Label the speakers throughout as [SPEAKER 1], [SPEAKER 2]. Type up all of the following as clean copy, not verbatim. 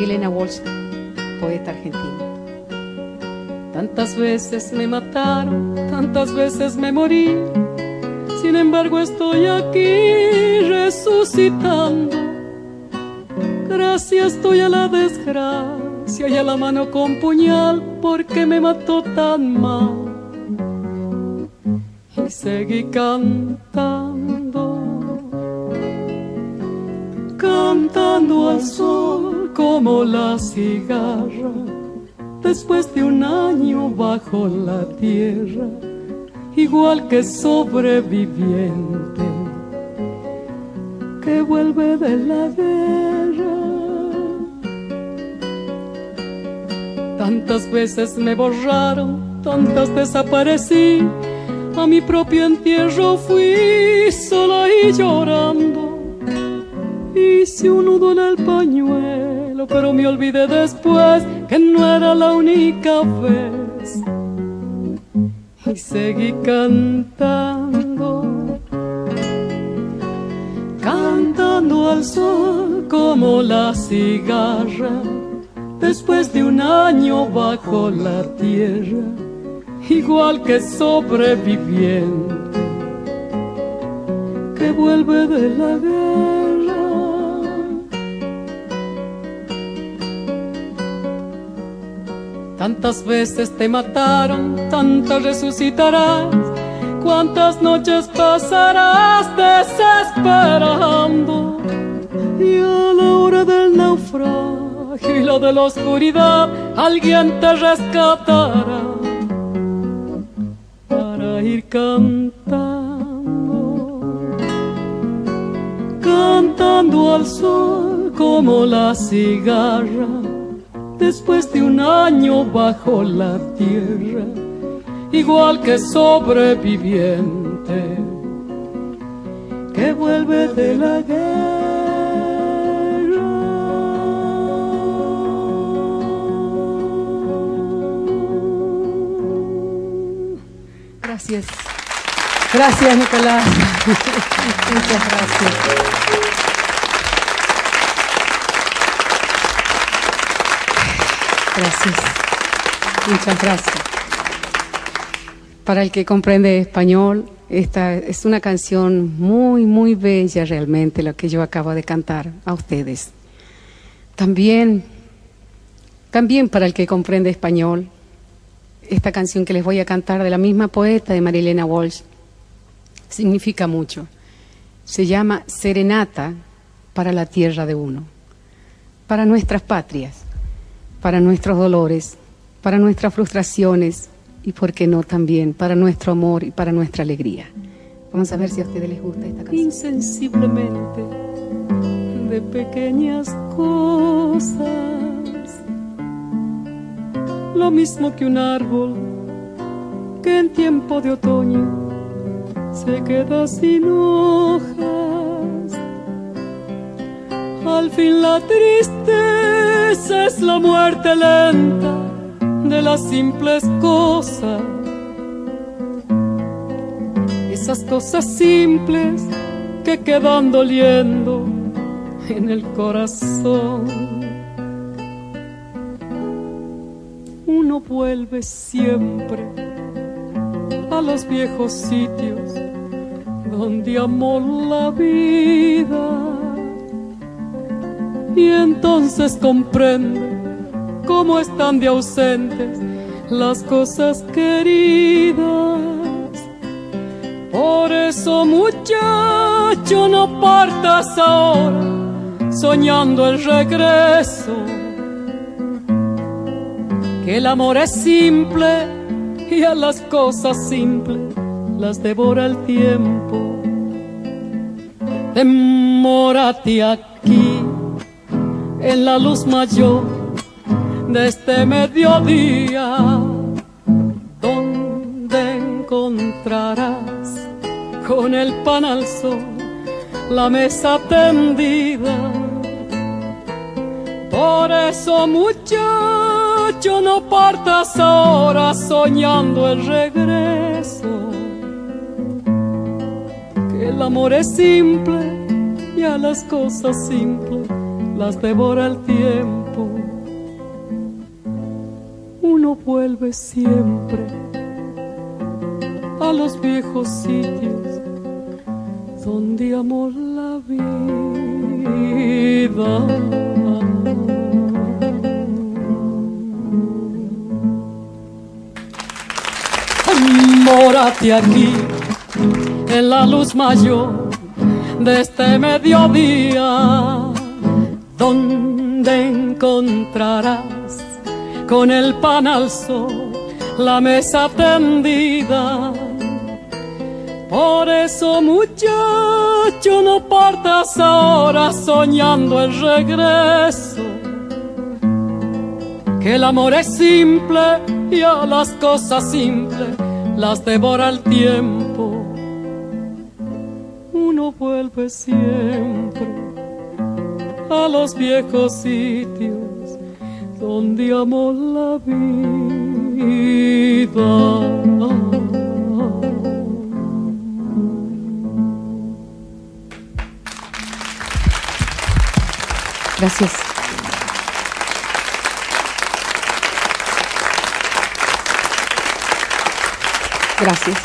[SPEAKER 1] María Elena Walsh, poeta argentina. Tantas veces me mataron, tantas veces me morí, sin embargo estoy aquí resucitando. Gracias estoy a la desgracia y a la mano con puñal, porque me mató tan mal. Y seguí cantando, cantando al sol como la cigarra, después de un año bajo la tierra, igual que sobreviviente que vuelve de la guerra. Tantas veces me borraron, tantas desaparecí, a mi propio entierro fui sola y llorando. Hice un nudo en el pañuelo, pero me olvidé después que no era la única vez. Y seguí cantando, cantando al sol como la cigarra, después de un año bajo la tierra, igual que sobreviviente que vuelve de la guerra. Tantas veces te mataron, tantas resucitarás, cuántas noches pasarás desesperando, y a la hora del naufragio y la de la oscuridad alguien te rescatará para ir cantando, cantando al sol como la cigarra, después de un año bajo la tierra, igual que sobreviviente que vuelve de la guerra. Gracias. Gracias, Nicolás. Muchas gracias. Gracias. Muchas gracias. Para el que comprende español, esta es una canción muy, muy bella realmente, la que yo acabo de cantar a ustedes. También para el que comprende español, esta canción que les voy a cantar de la misma poeta de María Elena Walsh significa mucho. Se llama Serenata para la tierra de uno, para nuestras patrias, para nuestros dolores, para nuestras frustraciones y, por qué no, también para nuestro amor y para nuestra alegría. Vamos a ver si a ustedes les gusta esta canción. Insensiblemente, de pequeñas cosas, lo mismo que un árbol que en tiempo de otoño se queda sin hojas. Al fin la tristeza es la muerte lenta de las simples cosas. Esas cosas simples que quedan doliendo en el corazón. Uno vuelve siempre a los viejos sitios donde amó la vida, y entonces comprende cómo están de ausentes las cosas queridas. Por eso, muchacho, no partas ahora soñando el regreso, que el amor es simple y a las cosas simples las devora el tiempo. Demórate aquí en la luz mayor de este mediodía, donde encontrarás con el pan al sol la mesa tendida. Por eso, muchacho, no partas ahora soñando el regreso, que el amor es simple y a las cosas simples las devora el tiempo. Uno vuelve siempre a los viejos sitios donde amó la vida. Mórate aquí en la luz mayor de este mediodía, donde encontrarás con el pan al sol la mesa tendida. Por eso, muchacho, no partas ahora soñando el regreso, que el amor es simple y a las cosas simples las devora el tiempo. Uno vuelve siempre a los viejos sitios donde amó la vida. Gracias. Gracias.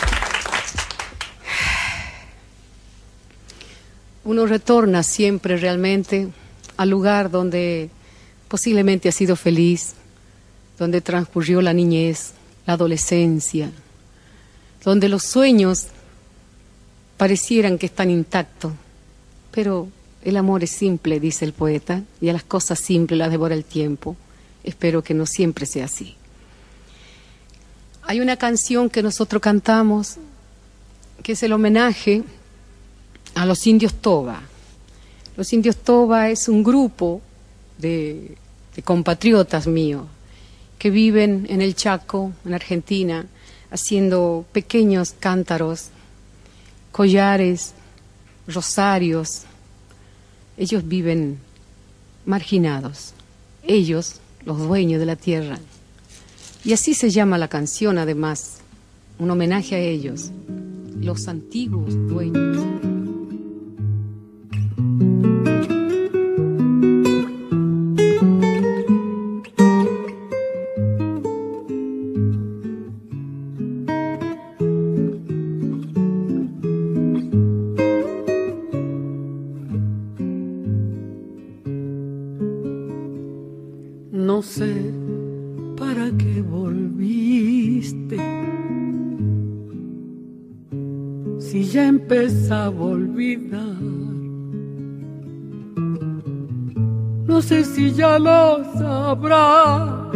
[SPEAKER 1] Uno retorna siempre realmente al lugar donde posiblemente ha sido feliz, donde transcurrió la niñez, la adolescencia, donde los sueños parecieran que están intactos, pero el amor es simple, dice el poeta, y a las cosas simples las devora el tiempo. Espero que no siempre sea así. Hay una canción que nosotros cantamos que es el homenaje a los indios Toba. Los indios Toba es un grupo de compatriotas míos que viven en el Chaco, en Argentina, haciendo pequeños cántaros, collares, rosarios. Ellos viven marginados, ellos, los dueños de la tierra. Y así se llama la canción, además, un homenaje a ellos, los antiguos dueños. No sé para qué volviste, si ya empezaba a olvidar. No sé si ya lo sabrás.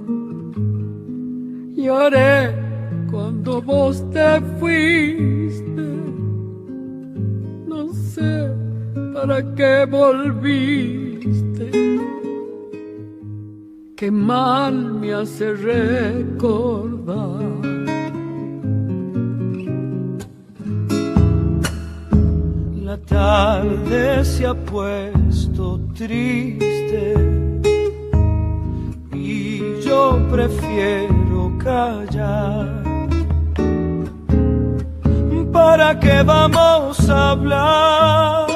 [SPEAKER 1] Lloré cuando vos te fuiste. No sé para qué volviste. Qué mal me hace recordar. La tarde se ha puesto triste y yo prefiero callar. ¿Para qué vamos a hablar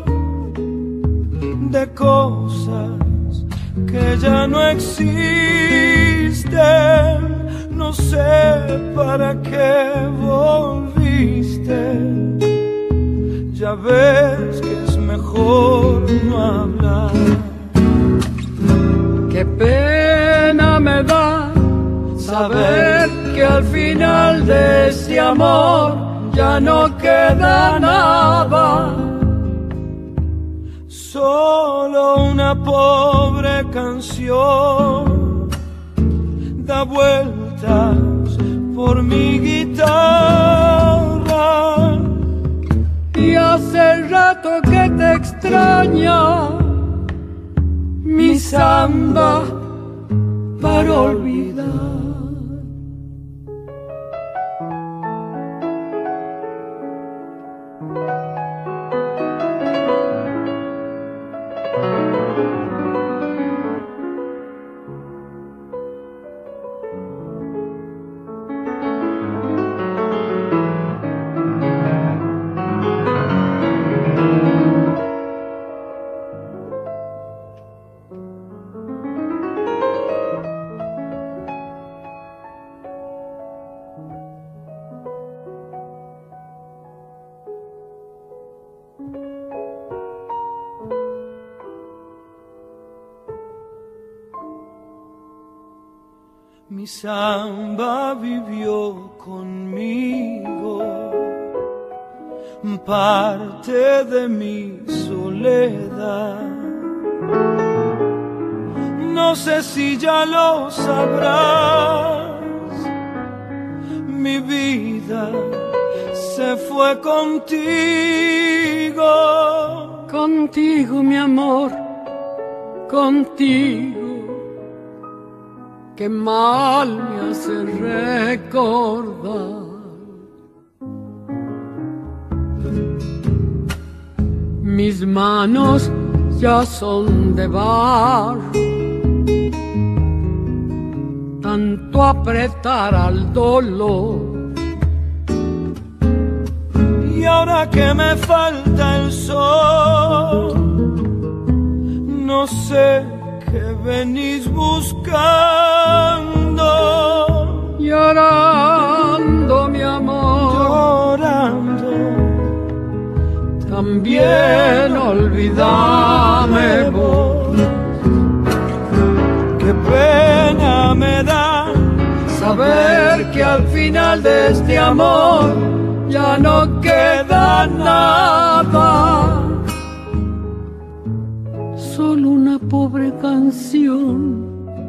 [SPEAKER 1] de cosas que ya no existen? No sé para qué volviste. Ya ves que es mejor no hablar. Qué pena me da saber que al final de este amor ya no queda nada. Solo una pobre canción da vueltas por mi guitarra. Y hace rato que te extraña mi samba para olvidar.
[SPEAKER 2] Mi samba vivió conmigo, parte de mi soledad. No sé si ya lo sabrás, mi vida se fue contigo.
[SPEAKER 3] Contigo, mi amor, contigo. Qué mal me hace recordar mis manos ya son de barro, tanto apretar al dolor.
[SPEAKER 2] Y ahora que me falta el sol, no sé qué venís buscando.
[SPEAKER 3] Llorando, mi amor,
[SPEAKER 2] llorando.
[SPEAKER 3] También olvídame vos.
[SPEAKER 2] Qué pena me da
[SPEAKER 3] saber que al final de este amor ya no queda nada. Solo una pobre canción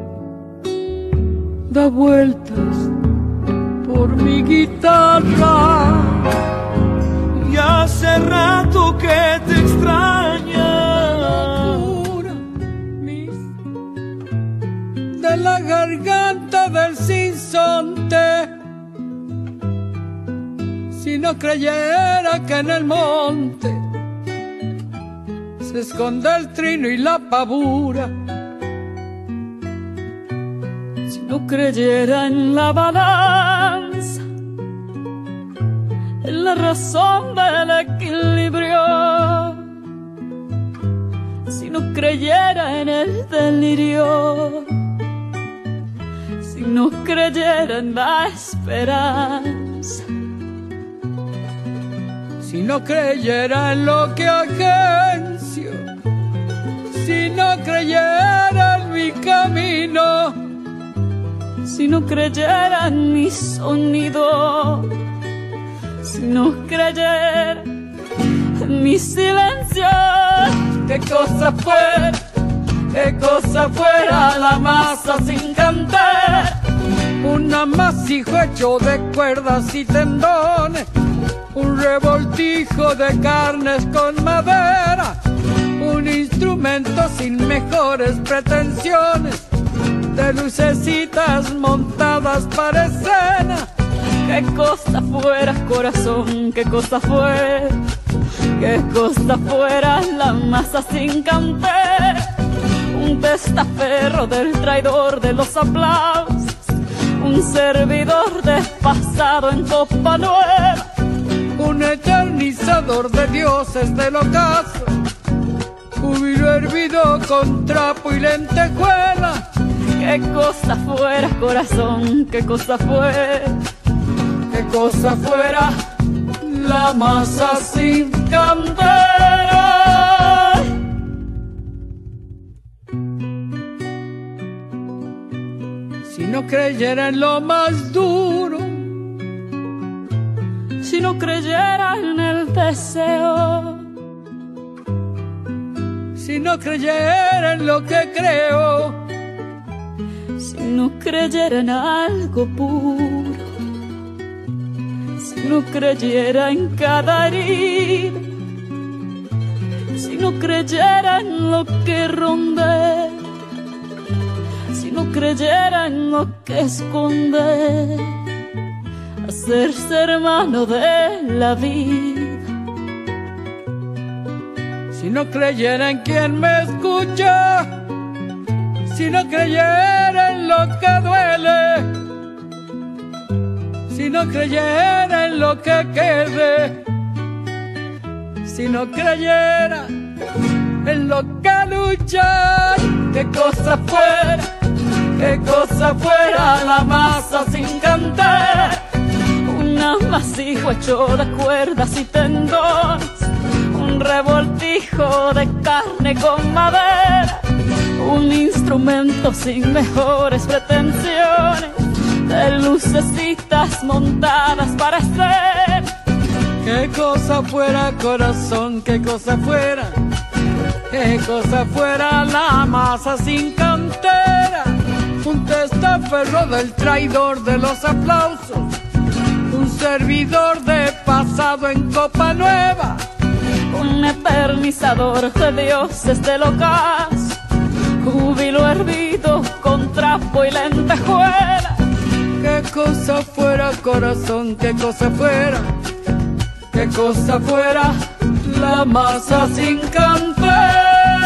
[SPEAKER 3] da vueltas por mi guitarra.
[SPEAKER 2] Y hace rato que te extraña.
[SPEAKER 3] De la garganta del sinsonte, si no creyera que en el monte se esconde el trino y la pavura, si no creyera en la balanza, en la razón del equilibrio, si no creyera en el delirio, si no creyera en la esperanza, si no creyera en lo que agencio, si no creyera en mi camino, si no creyera en mi sonido, si no creyera en mi silencio, qué cosa fuera la masa sin cantar, un amasijo hecho de cuerdas y tendones, un revoltijo de carnes con madera, un instrumento sin mejores pretensiones, de lucecitas montadas para escena. Qué cosa fuera, corazón, qué cosa fuera la masa sin cantar, un testaferro del traidor de los aplausos, un servidor despasado en copa nueva, un eternizador de dioses del ocaso, júbilo hervido con trapo y lentejuela. Qué cosa fuera, corazón, qué cosa fuera la masa sin candela. Si no creyera en lo más duro, si no creyera en el deseo, si no creyera en lo que creo, si no creyera en algo puro, si no creyera en cada herida, si no creyera en lo que ronde, si no creyera en lo que esconde, hacerse hermano de la vida, si no creyera en quien me escucha, si no creyera en lo que duele, si no creyera en lo que quede, si no creyera en lo que lucha, qué cosa fuera la masa sin cantar, un amasijo hecho de cuerdas y tendones, un revoltijo de carne con madera, un instrumento sin mejores pretensiones, de lucecitas montadas para ser.
[SPEAKER 2] Qué cosa fuera, corazón, qué cosa fuera, qué cosa fuera la masa sin cantera. Un testaferro del traidor de los aplausos, un servidor de pasado en copa nueva,
[SPEAKER 3] un eternizador de dioses del ocaso, júbilo hervido con trapo y lentejuela.
[SPEAKER 2] Qué cosa fuera, corazón, qué cosa fuera, qué cosa fuera la masa sin cantera.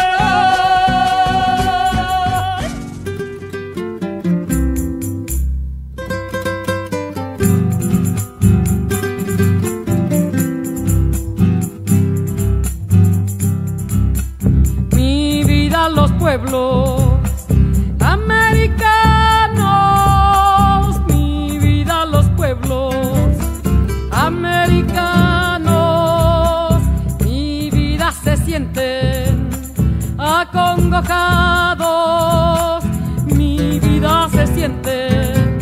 [SPEAKER 3] Mi vida, los pueblos americanos, mi vida, los pueblos americanos, mi vida se sienten acongojados, mi vida se sienten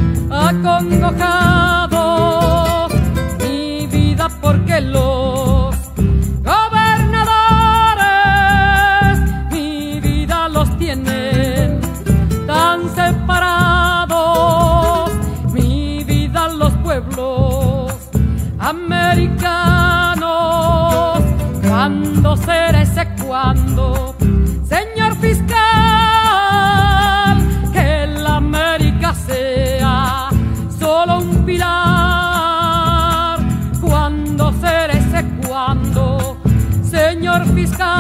[SPEAKER 3] acongojados, mi vida porque los gobernadores mi vida los tienen tan separados, mi vida los pueblos americanos. ¿Cuándo será ese cuándo, señor fiscal, que la América sea solo un pilar? ¿Cuándo será ese cuándo, señor fiscal?